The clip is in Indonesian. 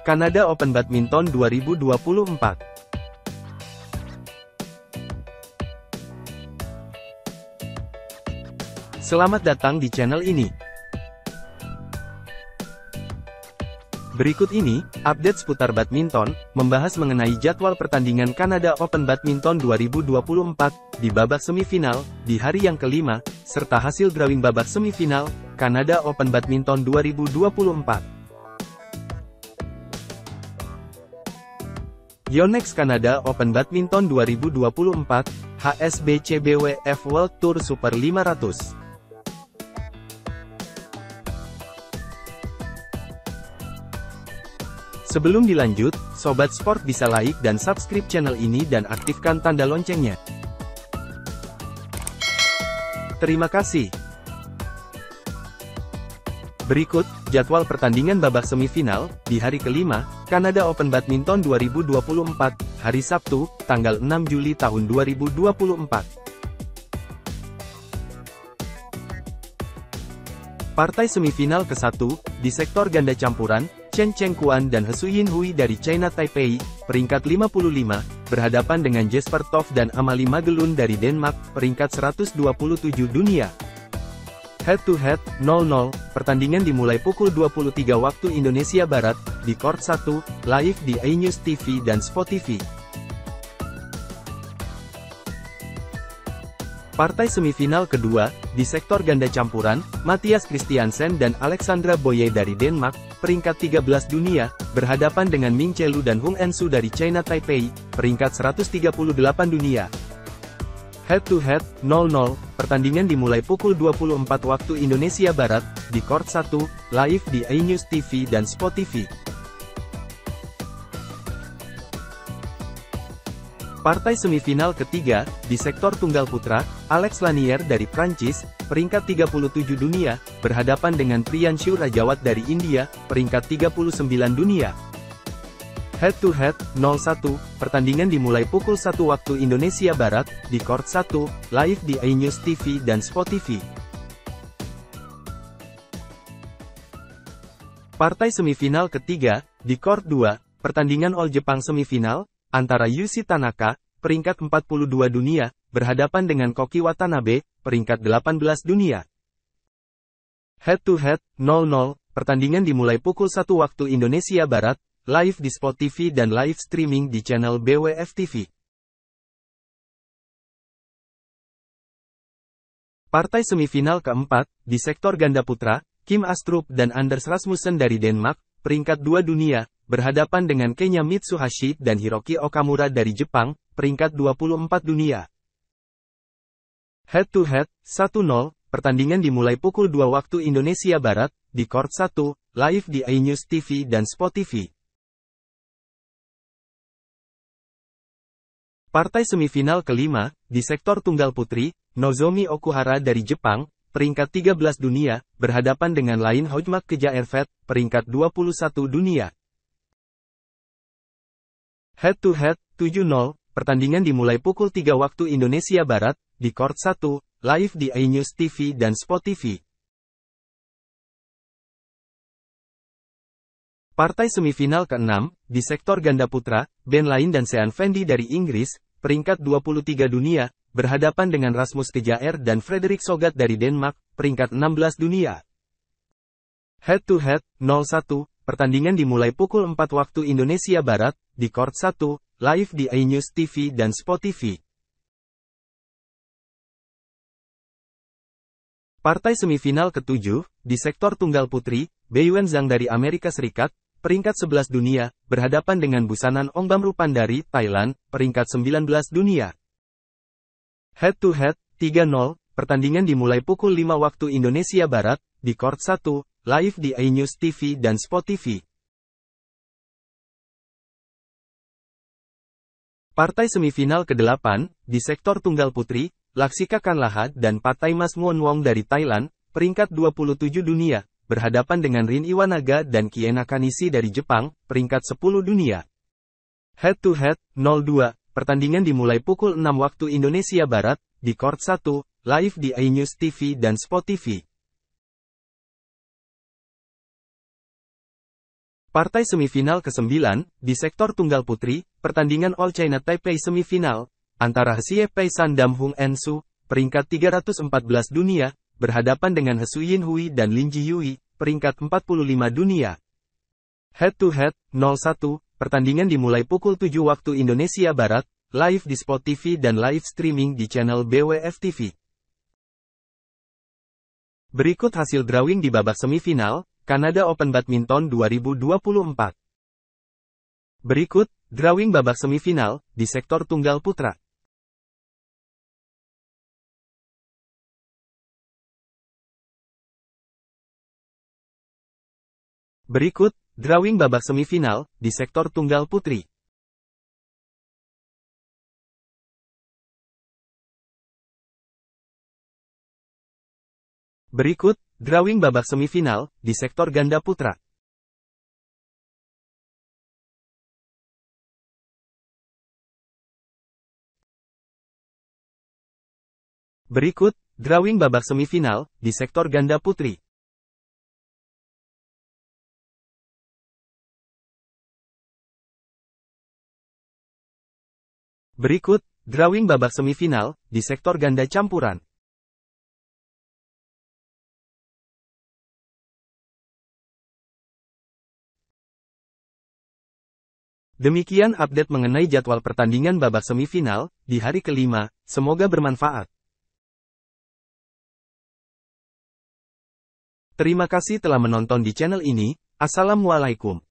Kanada Open Badminton 2024. Selamat datang di channel ini. Berikut ini, update seputar badminton, membahas mengenai jadwal pertandingan Kanada Open Badminton 2024, di babak semifinal, di hari yang kelima, serta hasil drawing babak semifinal, Kanada Open Badminton 2024. Yonex Kanada Open Badminton 2024, HSBC-BWF World Tour Super 500. Sebelum dilanjut, Sobat Sport bisa like dan subscribe channel ini dan aktifkan tanda loncengnya. Terima kasih. Berikut, jadwal pertandingan babak semifinal, di hari kelima, Kanada Open Badminton 2024, hari Sabtu, tanggal 6 Juli tahun 2024. Partai semifinal ke-1, di sektor ganda campuran, Chen Chengquan dan He Suyinhui dari China Taipei, peringkat 55, berhadapan dengan Jesper Toft dan Amalie Magelun dari Denmark, peringkat 127 dunia. Head to head, 0-0, pertandingan dimulai pukul 23 waktu Indonesia Barat, di Court 1, live di iNews TV dan Spot TV. Partai semifinal kedua, di sektor ganda campuran, Mathias Christiansen dan Alexandra Boye dari Denmark, peringkat 13 dunia, berhadapan dengan Ming Chelu dan Hung Ensu dari China Taipei, peringkat 138 dunia. Head to head, 0-0, pertandingan dimulai pukul 24 waktu Indonesia Barat, di Court 1, live di iNews TV dan Spot TV. Partai semifinal ketiga, di sektor tunggal putra, Alex Lanier dari Prancis, peringkat 37 dunia, berhadapan dengan Priyanshu Rajawat dari India, peringkat 39 dunia. Head to head, 0-1, pertandingan dimulai pukul 1 waktu Indonesia Barat, di Court 1, live di iNews TV dan Spot TV. Partai semifinal ketiga, di Court 2, pertandingan All Jepang semifinal, antara Yushi Tanaka, peringkat 42 dunia, berhadapan dengan Koki Watanabe, peringkat 18 dunia. Head to head, 0-0, pertandingan dimulai pukul 1 waktu Indonesia Barat, live di Spot TV dan live streaming di channel BWF TV. Partai semifinal keempat, di sektor ganda putra, Kim Astrup dan Anders Rasmussen dari Denmark, peringkat 2 dunia, berhadapan dengan Kenya Mitsuhashi dan Hiroki Okamura dari Jepang, peringkat 24 dunia. Head to head, 1-0, pertandingan dimulai pukul 2 waktu Indonesia Barat, di Court 1, live di iNews TV dan Spot TV. Partai semifinal kelima, di sektor tunggal putri, Nozomi Okuhara dari Jepang, peringkat 13 dunia, berhadapan dengan Lain Hojmak Kejaervet, peringkat 21 dunia. Head to head, 7-0, pertandingan dimulai pukul 3 waktu Indonesia Barat, di Court 1, live di iNews TV dan Spot TV. Partai semifinal ke-6, di sektor ganda putra, Ben Lain dan Sean Fendi dari Inggris, peringkat 23 dunia, berhadapan dengan Rasmus Kejaer dan Frederik Sogat dari Denmark, peringkat 16 dunia. Head to head, 0-1, pertandingan dimulai pukul 4 waktu Indonesia Barat, di Court 1, live di iNews TV dan Spot TV. Partai semifinal ke-7, di sektor tunggal putri, Beiyuan Zhang dari Amerika Serikat, peringkat 11 dunia, berhadapan dengan Busanan Ongbamrupan dari Thailand, peringkat 19 dunia. Head to head, 3-0, pertandingan dimulai pukul 5 waktu Indonesia Barat, di Court 1, live di iNews TV dan Spot TV. Partai semifinal ke-8, di sektor tunggal putri, Laksika Kanlahat dan Pataimas Muonwong dari Thailand, peringkat 27 dunia, berhadapan dengan Rin Iwanaga dan Kie Nakanishi dari Jepang, peringkat 10 dunia. Head to head, 0-2, pertandingan dimulai pukul 6 waktu Indonesia Barat, di Court 1, live di iNews TV dan Spot TV. Partai semifinal ke-9, di sektor tunggal putri, pertandingan All China Taipei semifinal, antara Hsieh Pei San dan Hung Ensu, peringkat 314 dunia, berhadapan dengan He Yinhui dan Lin Jiyui, peringkat 45 dunia. Head to head, 0-1, pertandingan dimulai pukul 7 waktu Indonesia Barat, live di Sport TV dan live streaming di channel BWF TV. Berikut hasil drawing di babak semifinal, Kanada Open Badminton 2024. Berikut, drawing babak semifinal, di sektor tunggal putra. Berikut, drawing babak semifinal, di sektor tunggal putri. Berikut, drawing babak semifinal, di sektor ganda putra. Berikut, drawing babak semifinal, di sektor ganda putri. Berikut, drawing babak semifinal, di sektor ganda campuran. Demikian update mengenai jadwal pertandingan babak semifinal, di hari kelima, semoga bermanfaat. Terima kasih telah menonton di channel ini, Assalamualaikum.